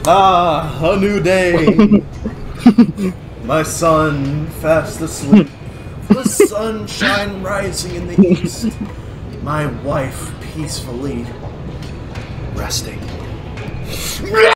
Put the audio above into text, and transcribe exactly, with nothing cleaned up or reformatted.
Ah, a new day. My son fast asleep. The sunshine rising in the east. My wife peacefully resting.